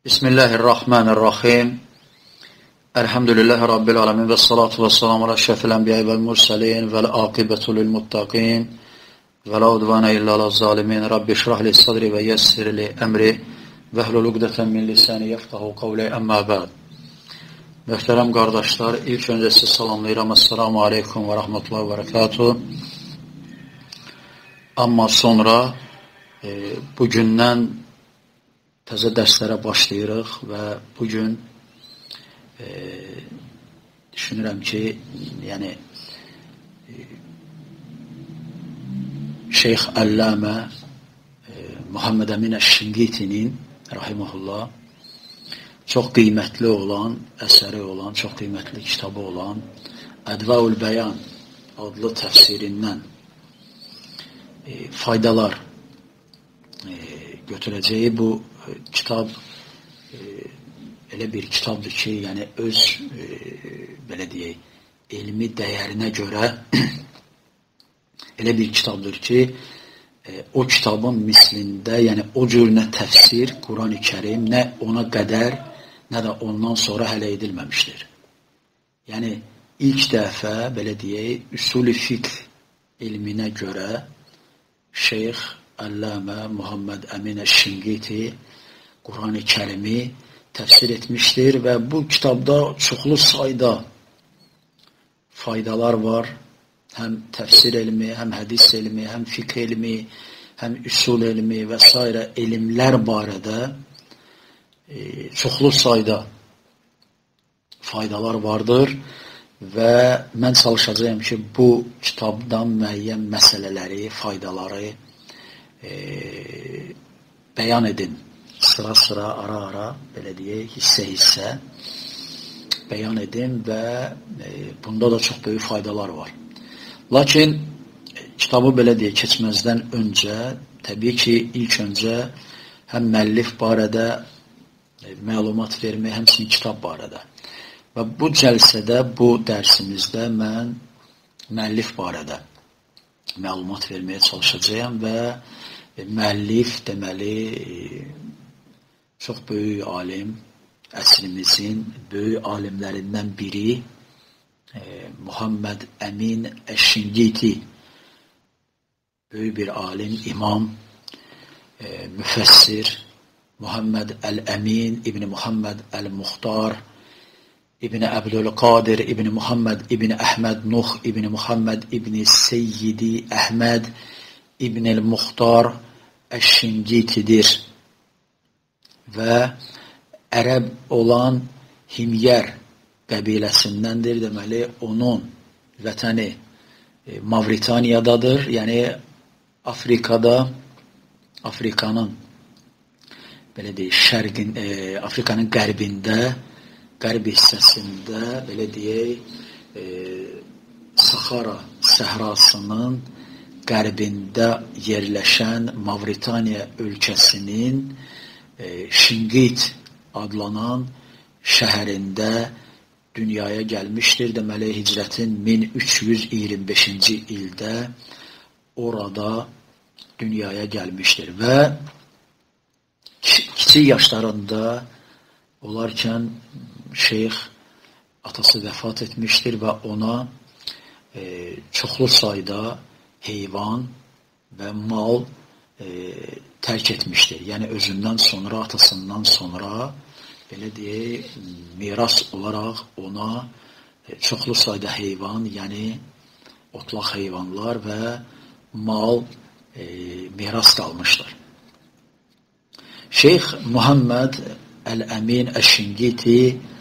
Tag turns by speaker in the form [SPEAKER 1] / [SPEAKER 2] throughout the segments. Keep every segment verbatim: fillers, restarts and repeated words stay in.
[SPEAKER 1] Bismillahirrahmanirrahim. Elhamdülillahi Rabbil alemin ve salatu ve selamu ala şefil enbiya vel mursalin vel akibetu lil muttaqin ve la udvana illa ala zalimin. Rabbi şrah li sadri ve yessir li emri ve hlul ugdeten min lisani yeftahu kavli emma ba'd. Möhtərəm qardaşlar, ilk öncə sizi salamlayıram. Assalamu aleykum və rahmetullahi və berekatuhu. Amma sonra e, bugündən təzə dərslərə başlayırıq və bugün e, düşünürəm ki, yəni e, Şeyx Əlləmə e, Muhammed Əmin Əş-Şinqitinin rahimehullah çox qiymətli olan, əsəri olan, çox qiymətli kitabı olan Ədvaul Bəyan adlı təfsirindən e, faydalar e, götürəcəyi bu e, kitab e, elə bir kitabdır ki, yəni öz e, belə deyək, elmi dəyərinə görə elə bir kitabdır ki, e, o kitabın mislində, yəni o cür nə təfsir, Quran-ı Kərim, nə ona qədər, nə də ondan sonra hələ edilməmişdir. Yəni, ilk dəfə, belə deyək, üsul-i fiqh ilminə görə Şeyx Əlləmə Muhammed Əmin Əş-Şinqiti Quran-ı Kərimi təfsir etmişdir və bu kitabda çoxlu sayda faydalar var. Həm təfsir elmi, həm hədis elmi, həm fiqh elmi, həm üsul elmi və s. elmlər barədə e, çoxlu sayda faydalar vardır və mən çalışacağım ki, bu kitabdan müəyyən məsələləri, faydaları e, bəyan edin. Sıra-sıra, ara-ara, belə deyək, hissə-hissə bəyan edin və e, bunda da çox böyük faydalar var. Lakin e, kitabı belə deyək, keçməzdən öncə, təbii ki, ilk öncə həm müəllif barədə e, məlumat vermək, həmçinin kitab barədə. Və bu cəlsədə, bu dərsimizdə mən müəllif barədə məlumat verməyə çalışacağım və e, müəllif deməli e, çox böyük alim, əsrimizin böyük alimlərindən biri e, Muhammed Əmin Əş-Şinqiti, böyük bir alim, imam, e, müfəssir, Muhammed Əl-Əmin İbni Muhammed Əl-Muxtar İbni Əbdülqadir İbni Muhammed İbni Əhməd Nuh İbni Muhammed İbni Seyyidi Əhməd İbni Əl-Muxtar Əş-Şinqitidir və ərəb olan Himyər qəbiləsindəndir. Deməli, onun vətəni e, Mavritaniyadadır. Yəni, Afrikada, Afrikanın belə deyək, şərqin, e, Afrikanın qərbində, qərb hissəsində, belə deyək, e, Sahara səhrasının qərbində yerləşən Mavritaniya ölkəsinin e, Şinqit adlanan şəhərində dünyaya gəlmişdir. Deməli, hicrətin min üç yüz iyirmi beşinci ildə orada dünyaya gəlmişdir və kiçik yaşlarında olarkən şeyx atası vəfat etmişdir və ona e, çoxlu sayda heyvan və mal e, tərk etmişdir. Yəni, özündən sonra, atasından sonra belə deyək, miras olaraq ona e, çoxlu sayda heyvan, yəni otlaq heyvanlar və mal e, miras qalmışdır. Şeyx Muhammed Əl-Əmin Əş-Şinqiti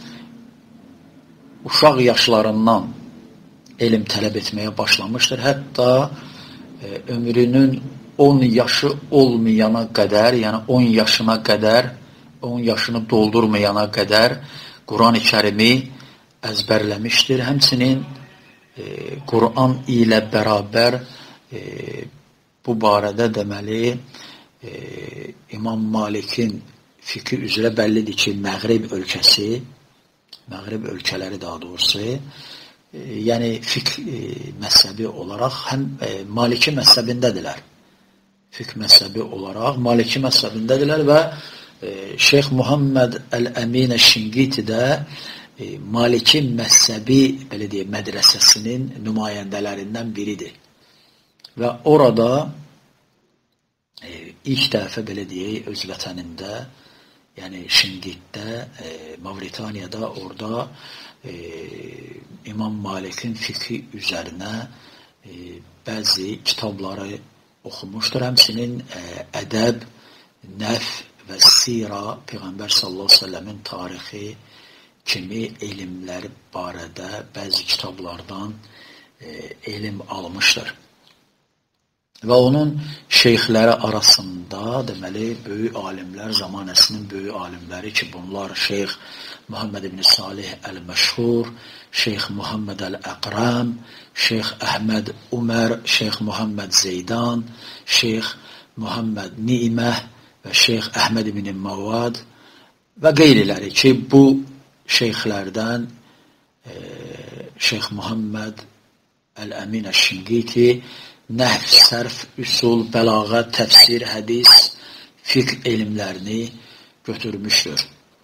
[SPEAKER 1] uşaq yaşlarından elm tələb etməyə başlamışdır. Hətta e, ömrünün on yaşı olmayana qədər, yəni on yaşına qədər, on yaşını doldurmayana qədər Quran-ı Kərimi əzbərləmişdir. Həmçinin e, Quran ilə bərabər e, bu barədə deməli e, İmam Malikin fikri üzrə bəllidir ki, Məğrib ölkəsi, Məğrib ölkələri daha doğrusu, e, yəni fiqh e, məzhəbi olaraq həm e, Maliki məzhəbindədirlər. Fiqh məzhəbi olaraq Maliki məzhəbindədirlər və e, Şeyx Muhammed Əl-Əmin Əş-Şinqiti də e, Maliki məzhəbi belə deyək, mədrəsəsinin nümayəndələrindən biridir. Və orada e, ilk dəfə belə deyək, öz vətənində, yəni Şinqitdə, e, Mavritaniyada orada e, İmam Malikin fikri üzərinə e, bəzi kitabları oxumuşdur. Həmçinin e, ədəb, nəf və sira, Peyğəmbər sallallahu əleyhi və səlləmin tarixi kimi elmləri barədə bəzi kitablardan e, elm almışdır. Və onun şeyxləri arasında deməli böyük alimlər, zamanəsinin böyük alimləri ki, bunlar Şeyx Muhammed ibn Salih Əl-Məşhur, Şeyx Muhammed Əl-Əqram, Şeyx Əhməd Umər, Şeyx Muhammed Zeydan, Şeyx Muhammed Ni'məh və Şeyx Əhməd ibn Mavad və qeyriləri ki, bu şeyxlərdən e, Şeyx Muhammed Əl-Əmin Əş-Şinqiti nəhv, sərf, üsul, bəlağət, təfsir, hədis, fiqh elmlərini götürmüşdür.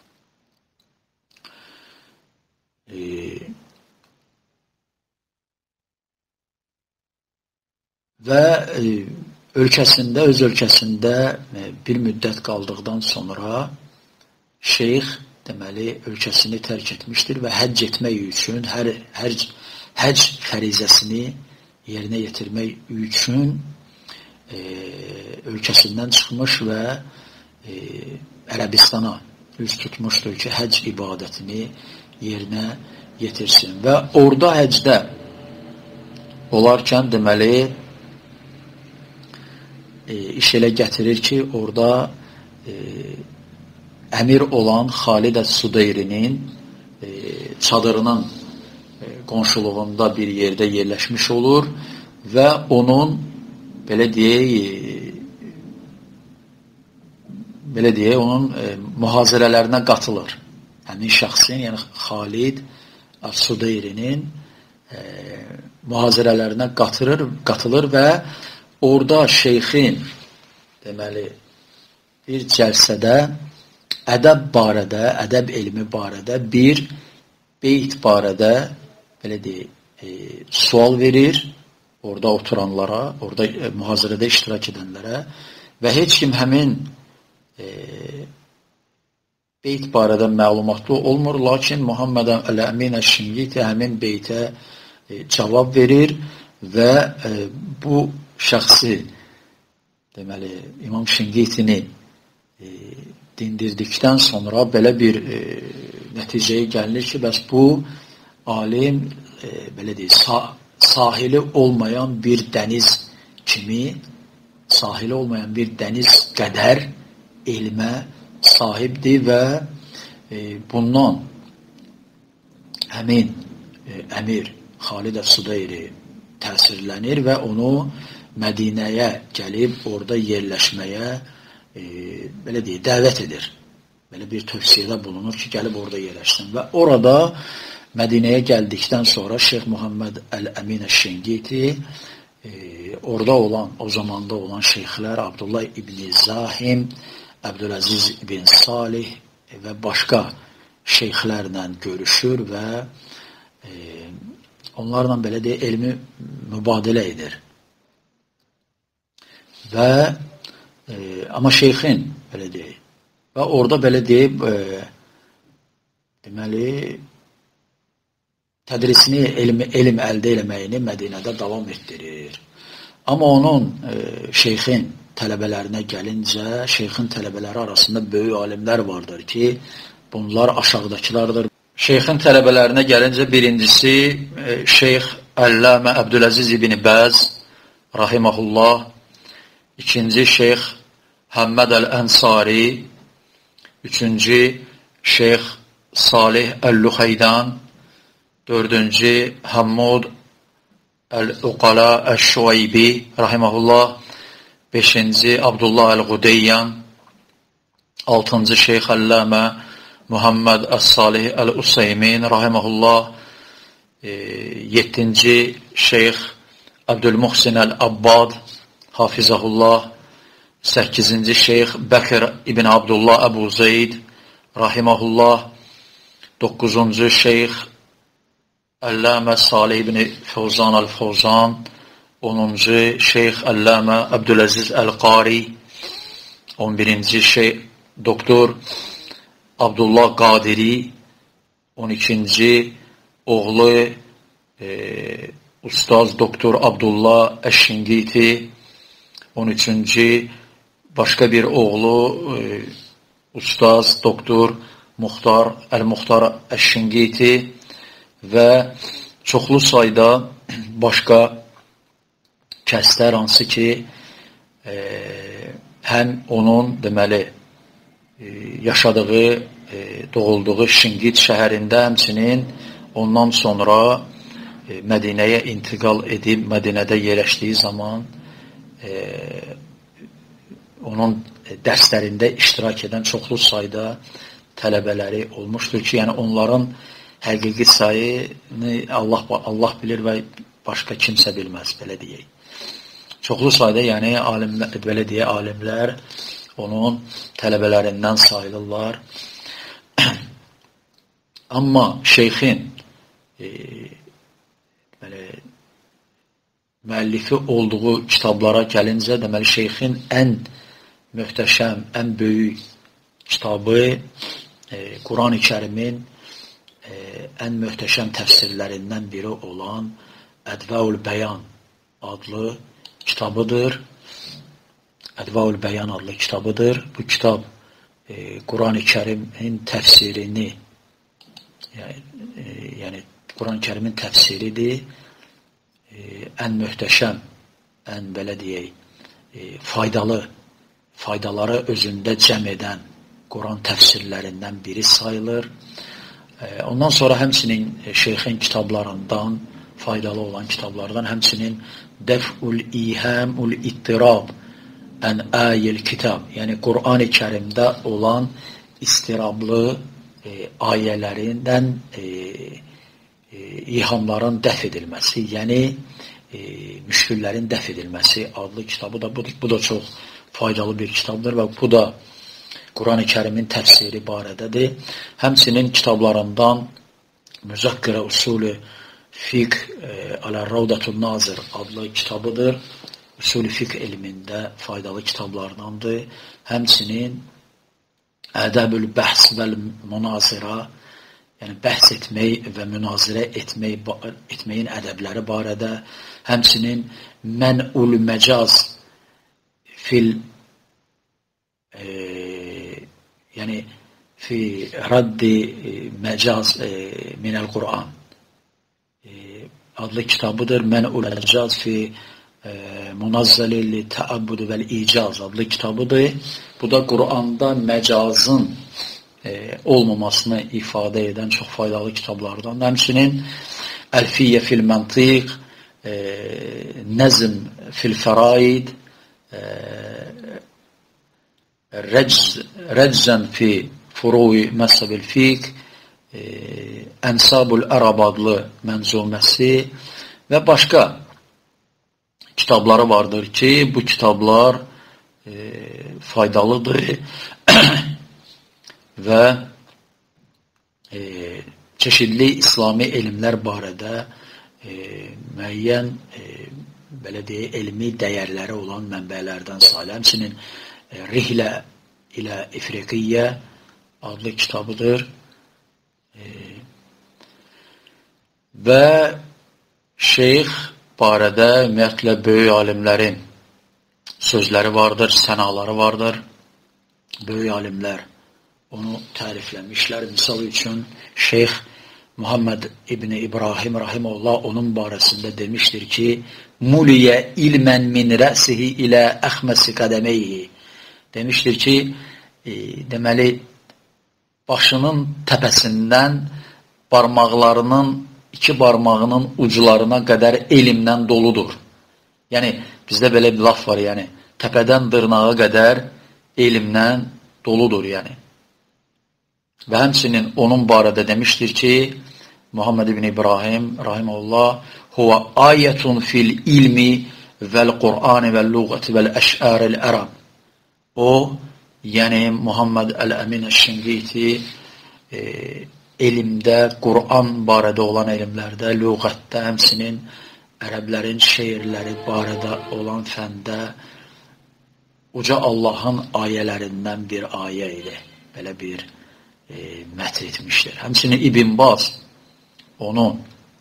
[SPEAKER 1] E, və e, ölkəsində, öz ölkəsində e, bir müddət qaldıqdan sonra şeyx deməli ölkəsini tərk etmişdir və həcc etmək üçün hər, hər həcc fərizəsini yerinə yetirmək üçün e, ölkəsindən çıxmış və e, Ərəbistana üz tutmuşdur ki, həcc ibadətini yerinə yetirsin. Və orada həcdə olarkən deməli e, iş elə gətirir ki, orada e, əmir olan Xalid Əs-Sudeyrinin e, çadırının qonşuluğunda bir yerdə yerləşmiş olur və onun belə deyək belə deyək onun e, mühazirələrinə qatılır. Həmin şəxsin, yəni Xalid Əs-Sudeyrinin e, mühazirələrinə qatılır, qatılır və orada şeyxin deməli bir cəlsədə ədəb barədə, ədəb elmi barədə bir beyt barədə belə deyək, e, sual verir orada oturanlara, orada e, mühazirədə iştirak edənlərə və heç kim həmin e, beyt barədə məlumatlı olmur, lakin Muhammed Əl-Əmin Əş-Şinqiti həmin beytə e, cavab verir və e, bu şəxsi deməli İmam Şinqitini e, dindirdikdən sonra belə bir e, nəticəyə gəlinir ki, bəs bu alim e, belə deyək, sah sahili olmayan bir dəniz kimi, sahili olmayan bir dəniz qədər elmə sahibdir və e, bundan həmin e, əmir Xalid Əs-Sudeyri təsirlənir və onu Mədinəyə gəlib orada yerləşməyə e, belə deyək, dəvət edir. Belə bir tövsiyədə bulunur ki, gəlib orada yerləşsin və orada Mədinəyə gəldikdən sonra Şeyx Muhammed Əl-Əmin Əş-Şinqiti e, orada olan, o zamanda olan şeyxlər Abdullah ibn Zahim, Əbdüləziz ibn Salih və başqa şeyxlərlə görüşür və e, onlarla belə deyək, elmi mübadilə edir. Və e, amma şeyxin belə deyək, və orada belə deyib e, deməli tədrisini, elm, elm əldə eləməyini Mədinədə davam etdirir. Amma onun e, şeyxin tələbələrinə gəlincə, şeyxin tələbələri arasında böyük alimlər vardır ki, bunlar aşağıdakılardır. Şeyxin tələbələrinə gəlincə birincisi e, Şeyx Əlləmə Əbdüləziz ibn Bəz rahiməhullah, ikinci Şeyx Həmməd Əl-Ənsari, üçüncü Şeyx Salih Əl-Luxeydan, dördüncü Hammud Əl-Uqala Əş-Şuaybi rahiməhullah, beşinci Abdullah Əl-Qudeyyan, altıncı Şeyx Əlləmə Muhammed Əs-Salih Əl-Useymin rahiməhullah, yeddinci Şeyx Əbdülmuhsin Əl-Abbad hafizəhullah, səkkizinci Şeyx Bəkir ibn Abdullah Əbu Zeyd rahiməhullah, doqquzuncu Şeyx Əlləmə Salih ibn Fəvzan Əl-Fəvzan, onuncu Şeyx Əlləmə Əbdüləziz Əl-Qari, on birinci Şeyx Doktor Abdullah Qadiri, on ikinci oğlu e, Ustaz Doktor Abdullah Əşşingiti, on üçüncü başqa bir oğlu e, Ustaz Doktor Muxtar Əl-Muxtar Əşşingiti və çoxlu sayda başqa kəslər, hansı ki e, həm onun deməli e, yaşadığı, e, doğulduğu Şingit şəhərində, həmçinin ondan sonra e, Mədinəyə intiqal edib Mədinədə yerləşdiyi zaman e, onun dərslərində iştirak edən çoxlu sayda tələbələri olmuşdur ki, yəni onların həqiqi sayını Allah, Allah bilir və başqa kimsə bilməz, belə deyək. Çoxlu sayda, yəni alimlər, belə deyə, alimlər onun tələbələrindən sayılırlar. Amma şeyxin e, belə, müəllifi olduğu kitablara gəlincə, deməli, şeyxin ən möhtəşəm, ən böyük kitabı e, Quran-ı Kərimin e, ən möhtəşəm təfsirlərindən biri olan Ədvaul Bəyan adlı kitabıdır. Ədvaul Bəyan adlı kitabıdır. Bu kitab e, Quran-ı Kərimin təfsirini, yəni, e, yəni Quran-ı Kərimin təfsiridir. E, ən möhtəşəm, ən belə deyək, e, faydalı, faydaları özündə cəm edən Quran təfsirlərindən biri sayılır. E, ondan sonra həmçinin e, şeyxin kitablarından, faydalı olan kitablardan, həmçinin Dəf'ul İhəmul İttirab ən əyil kitab, yəni Quran-ı Kərimdə olan istirablı e, ayələrindən e, e, İhamların dəf edilməsi, yəni e, müşküllərin dəf edilməsi adlı kitabı da, bu, bu da çox faydalı bir kitabdır və bu da Quran-ı Kərimin təfsiri barədədir. Həmçinin kitablarından Müzəkkirə Usulü Fiqh Əl-Ravdatun Nazir adlı kitabıdır. Usulü fiqh elmində faydalı kitablardandır. Həmçinin Ədəbül Bəhs və Münazirə, yəni bəhs etmək və münazirə etmək, etməyin ədəbləri barədə, həmçinin Mən'ul Məcaz fil e, yəni fi raddi məcaz e, minəl Qur'an e, adlı kitabıdır. Mən'ul Məcaz fi Munazzəlil Təəbbüd vəl-İcaz adlı kitabıdır. Bu da Qur'anda məcazın e, olmamasını ifadə edən çox faydalı kitablardan. Həmçinin Əlfiyyə fil Məntiq, e, Nəzm fil Fəraid, e, Rəczən fi Furu'i Məzhəbil Fiqh, e, Ənsabul Ərab adlı mənzuməsi və başqa kitabları vardır ki, bu kitablar e, faydalıdır və e, çeşidli İslami elmlər barədə e, müəyyən e, belə deyək, elmi dəyərləri olan mənbələrdən sayılır. Həmçinin e, Rihlə ilə İfriqiyyə adlı kitabıdır e, və şeyx barədə ümumiyyətlə böyük alimlərin sözləri vardır, sənaları vardır. Böyük alimlər onu tərifləmişlər. Misal üçün, Şeyx Muhammed İbn İbrahim Rahimullah onun barəsində demişdir ki, Muliyə ilmən min rəsihi ilə əxməsi qədəmeyhi. Demişdir ki, e, deməli, başının təpəsindən barmaqlarının iki barmağının ucularına qədər elmdən doludur. Yəni, bizdə belə bir laf var, yəni, təpədən dırnağa qədər elmdən doludur, yəni. Və həmçinin onun barədə demişdir ki, Muhammed ibn İbrahim, rahiməhullah, huvə ayətun fil ilmi vəl-Qur'ani vəl-lüğəti vəl-əş'əril ərab. O, yəni Muhammed Əl-Əmin Əş-Şinqiti e, elmdə, Quran barədə olan elmlərdə, lüğətdə, həmsinin ərəblərin şeirləri barədə olan fəndə uca Allahın ayələrindən bir ayə idi. Belə bir e, mət etmişdir. Həmsinin İbn Baz onun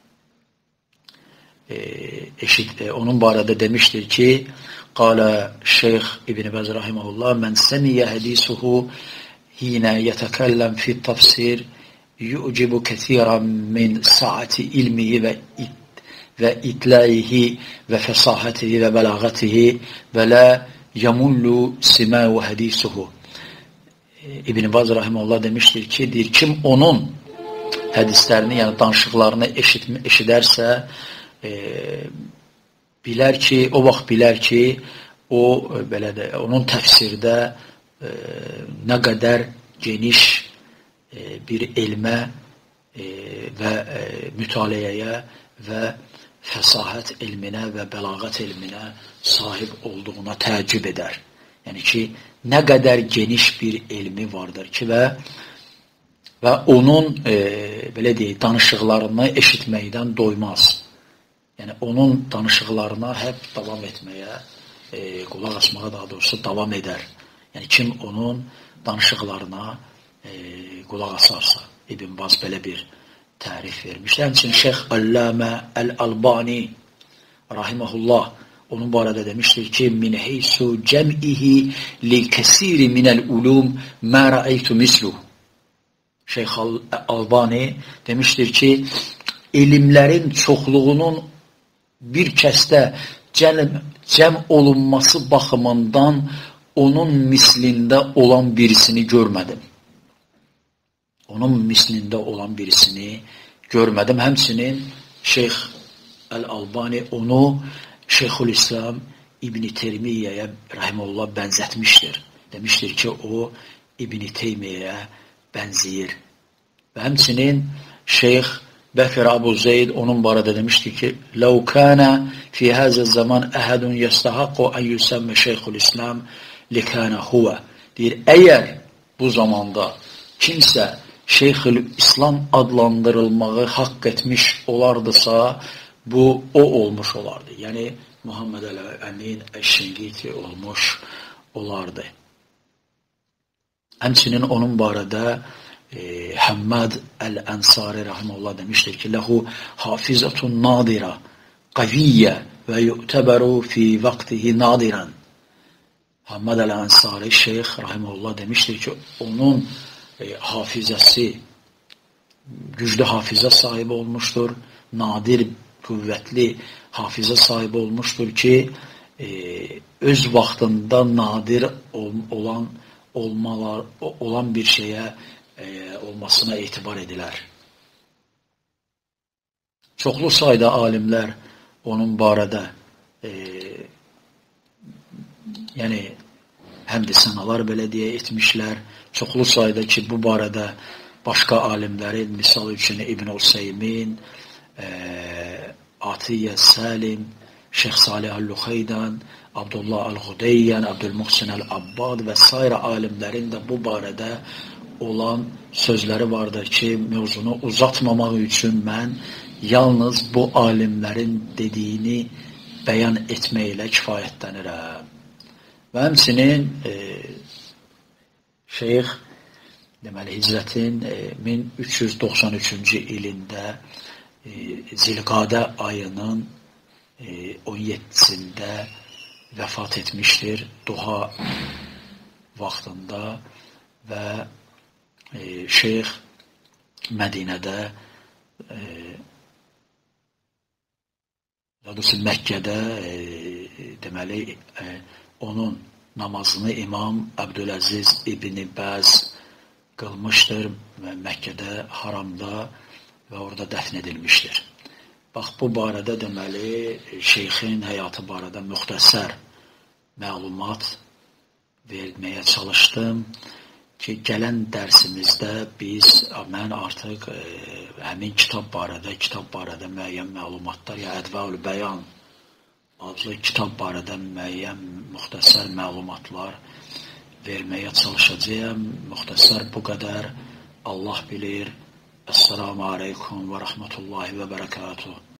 [SPEAKER 1] e, eşit, e, onun barədə demişdir ki, qala Şeyx İbn Baz rahimehullah, "Men semiye hadisuhu hina yetəkəlləm fi tafsir yu'cibu kəsiran min saati ilmihi və it və itlaihi və fəsahatihi və bəlağatihi və la yamullu simau hadisuhu." İbn Baz rahimehullah demişdir ki, deyir, kim onun hədislərini, yəni danışıqlarını eşit, eşidərsə, e, bilər ki, o vaxt bilər ki, o belə də onun təfsirdə e, nə qədər geniş e, bir elmə e, və e, mütaliəyə və fəsahət elminə və bəlağət elminə sahib olduğuna təəccüb edər. Yəni ki, nə qədər geniş bir elmi vardır ki, və və onun e, belə deyək, danışıqlarını eşitməkdən doymaz. Yəni, onun danışıqlarına hep davam etməyə, e, qulaq asmağa daha doğrusu davam edər. Yəni, kim onun danışıqlarına e, qulaq asarsa, İbn Baz belə bir tərif vermişdir. Həmçinin Şeyx Allamə Əl-Albani rahiməhullah onun barədə demişdir ki, min heysu cəm'ihi li kəsiri minəl ulum mə rəeytu misluh. Şeyx Albani demişdir ki, elmlərin çoxluğunun bir kəsdə cəm, cəm olunması baxımından onun mislində olan birisini görmədim. Onun mislində olan birisini görmədim. Həmçinin Şeyx Əl-Albani onu Şeyxülislam İbn Teymiyyəyə rahimehullah bənzətmişdir. Demişdir ki, o İbn Teymiyyəyə bənzəyir. Və həmçinin Şeyx Bəkir Abu Zeyd onun barədə demişdir ki, "Ləv kana fi hazal zaman ahadun yastahaqu an yusamma Şeyxülislam likana huwa." Deyir, əgər bu zamanda kimsə Şeyxülislam adlandırılmağı haqq etmiş olardısa, bu o olmuş olardı. Yəni Muhammed Əl-Əmin Əş-Şinqiti olmuş olardı. Həmçinin onun barədə e, Həmmad Əl-Ənsari rahimehullah demişdir ki, "Ləhu hafizatun nadira, qaviyyə və yu'təbəru fi vaxtihi nadiran." Həmmad Əl-Ənsari Şeyx rahimehullah demişdir ki, onun e, hafizəsi güclü hafizə sahibi olmuşdur, nadir, qüvvətli hafizə sahibi olmuşdur ki, e, öz vaxtında nadir ol, olan olmalar, olan bir şeyə e, olmasına etibar edilər. Çoxlu sayda alimlər onun barədə e, yəni həmdə sənalar belə deyə etmişlər. Çoxlu sayda ki, bu barədə başqa alimlərin, misal üçün İbn Useymin, e, Atiyyə Səlim, Şeyx Salih Əl-Luxeydən, Abdullah Əl-Xudeyyən, Abdülmuhsin Əl-Abbad və s. alimlərin də bu barədə olan sözləri vardır ki, mövzunu uzatmamaq üçün mən yalnız bu alimlərin dediyini bəyan etməklə kifayətlənirəm. Və həmçinin e, Şeyx deməli, hicrətin e, min üç yüz doxsan üçüncü ilində e, Zilqadə ayının e, on yeddisində vəfat etmişdir duha vaxtında və e, Şeyx Mədinədə e, daha doğrusu Məkkədə e, deməli e, onun namazını İmam Əbdüləziz İbn Bəz qılmışdır Məkkədə, haramda və orada dəfn edilmişdir. Bax, bu barədə deməli, şeyxin həyatı barədə müxtəsər məlumat verməyə çalışdım ki, gələn dərsimizdə biz, mən artıq e, həmin kitab barədə, kitab barədə müəyyən məlumatlar, ya Ədvaül Bəyan adlı kitab barədə müəyyən müxtəsər məlumatlar verməyə çalışacağam. Müxtəsər bu qədər. Allah bilir. Esselamu aleykum və rəhmətullahi və bərəkatuhu.